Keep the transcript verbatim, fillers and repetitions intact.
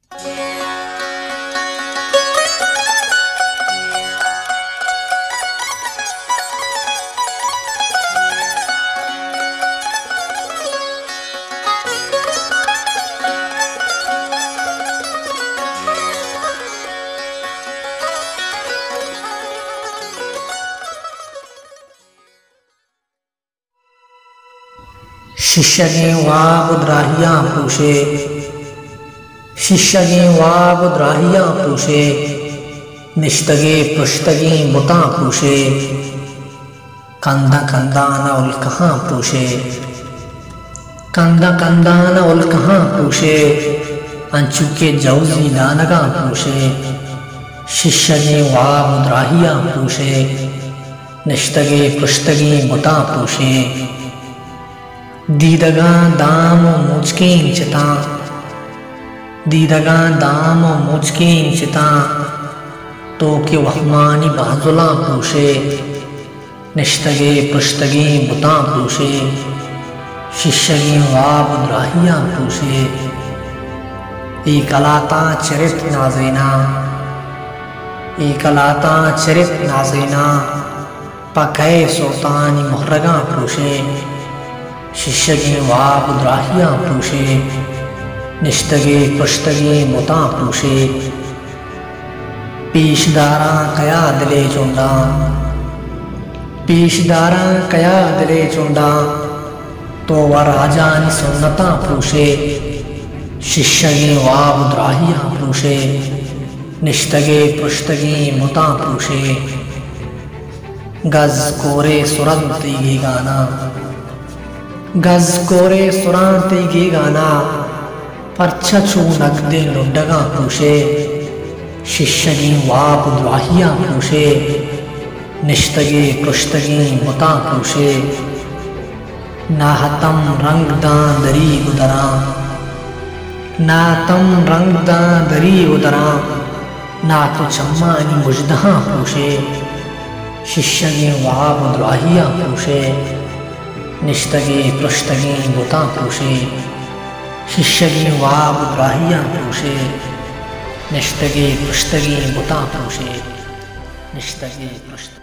ಶಿಷ್ಯಗೆ ವಾಗುದ್ರಾಹಿಯ ಪೂಷೆ ಶಿಷ್ಯಗೆ ವಾಗುದ್ರಾಹಿಯ ಪೂಷೆ ನಿಷ್ಠಗೆ ಪೃಷ್ಠಗೆ ಮುತಾ ಪೂಷೆ ಕಂದ ಕಂದಾನ ಉಲ್ಕಹ ಪೂಷೆ ಕಂದ ಕಂದಾನ ಉಲ್ಕಹ ಪೂಷೆ ಅಂಚುಕೆ ಜೌಜಿ ದಾನಗ ಪೂಷೆ ಶಿಷ್ಯಗೆ ವಾಗುದ್ರಾಹಿಯ ಪೂಷೆ ನಿಷ್ಠಗೆ ಪೃಷ್ಠಗೆ ಮುತಾ ಪೂಷೆ दीदगा दाम मुझके इंचता दीदगा दाम मुझके इंचता तो के वहमानी बाजुला पूषे निष्ठगे पृष्ठगे बुता पूषे शिष्यगे वाबुद्राहिया पूषे एकलाता चरित नाजेना एकलाता चरित नाजेना पकै सोतानी मुहरगा पूषे शिष्यगे वाबुद्राहिया पूषे निष्ठगे पृष्ठगे मुता पूषे पेशदारा कया दिले चुंडा पेशदारा कया दिले चुंडा तो वह राजानी सुन्नता पूषे शिष्यगे वाबुद्राहिया पूषे निष्ठगे पृष्ठगे मुता पूषे गज कोरे सुरंती गी गाना गज कोरे सुरांते गे गाना परछू नगदे लुंडगा पूषे शिष्यगे वाबुद्राहिया पूषे निष्ठगे पृष्ठगे मुता पूषे नाहतम रंगदा दरी उदरा नातम रंगदा दरी उदरा ना तो चम्मानी मुजदहा पूषे शिष्यगे वाबुद्राहिया पूषे निष्ठगे पृष्ठगे मुता पूषे शिष्यगे वाबुद्राहिया पूषे निष्ठगे पृष्ठगे मुता पूषे निष्ठगे पृष्ठ